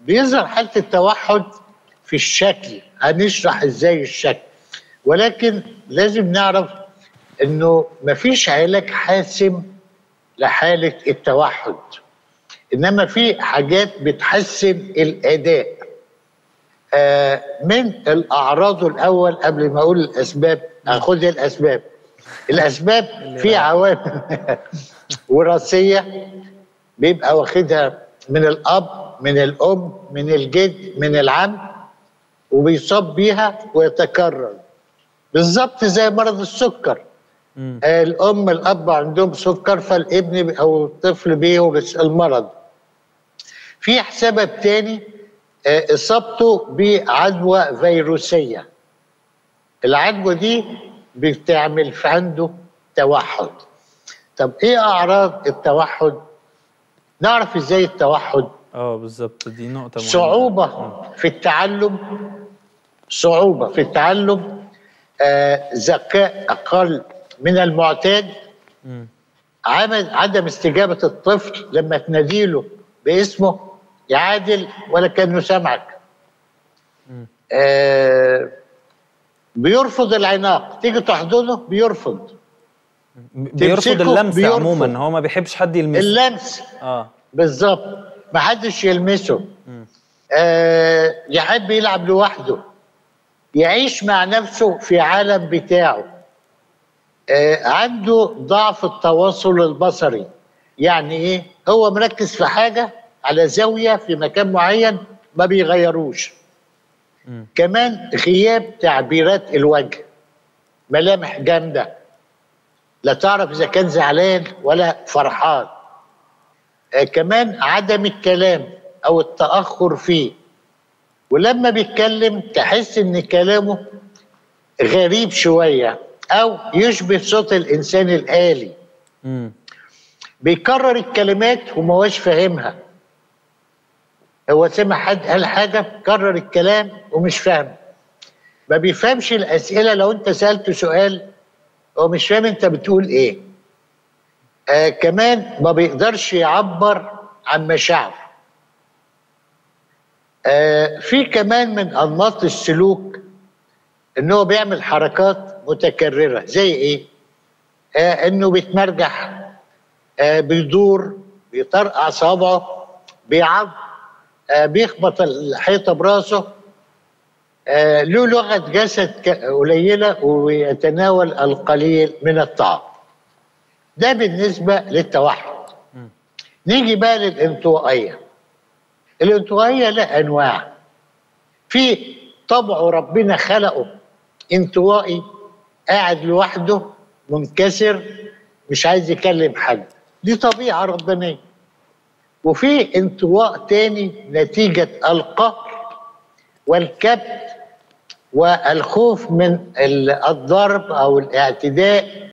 بيظهر حالة التوحد في الشكل، هنشرح ازاي الشكل، ولكن لازم نعرف انه مفيش علاج حاسم لحالة التوحد، انما في حاجات بتحسن الاداء. من الاعراض الاول قبل ما اقول الاسباب، اخد الاسباب. الاسباب في عوامل وراثيه بيبقى واخدها من الاب، من الام، من الجد، من العم، وبيصاب بيها ويتكرر بالظبط زي مرض السكر. الام الاب عندهم سكر، فالابن او الطفل بيورث المرض. في سبب تاني اصابته بعدوى فيروسيه. العدوى دي بتعمل في عنده توحد. طب ايه اعراض التوحد؟ نعرف ازاي التوحد؟ بالظبط، دي نقطه مهمه. صعوبه في التعلم، ذكاء اقل من المعتاد، عدم استجابه الطفل لما تناديله باسمه يعادل ولا كانه سمعك. بيرفض العناق، تيجي تحضنه بيرفض اللمس. عموما هو ما بيحبش حد يلمسه. اللمس بالظبط، ما حدش يلمسه. يحب يلعب لوحده، يعيش مع نفسه في عالم بتاعه. عنده ضعف التواصل البصري. يعني ايه؟ هو مركز في حاجه على زاويه في مكان معين ما بيغيروش. كمان غياب تعبيرات الوجه، ملامح جامده، لا تعرف اذا كان زعلان ولا فرحان. كمان عدم الكلام او التاخر فيه، ولما بيتكلم تحس ان كلامه غريب شويه او يشبه صوت الانسان الآلي. بيكرر الكلمات وما هوش فاهمها. هو سمع حد قال حاجه، كرر الكلام ومش فاهم. ما بيفهمش الاسئله، لو انت سالته سؤال هو مش فاهم انت بتقول ايه. كمان ما بيقدرش يعبر عن مشاعره. في كمان من انماط السلوك ان هو بيعمل حركات متكرره. زي ايه؟ انه بيتمرجح، بيدور، بيطرقع صابعه، بيعض، بيخبط الحيطه براسه، له لغه جسد قليله، ويتناول القليل من الطعام. ده بالنسبه للتوحد. نيجي بقى للانطوائيه. الانطوائيه لها انواع. في طبعه ربنا خلقه انطوائي، قاعد لوحده منكسر مش عايز يكلم حد، دي طبيعه ربانيه. وفي انطواء تاني نتيجه القهر والكبت والخوف من الضرب او الاعتداء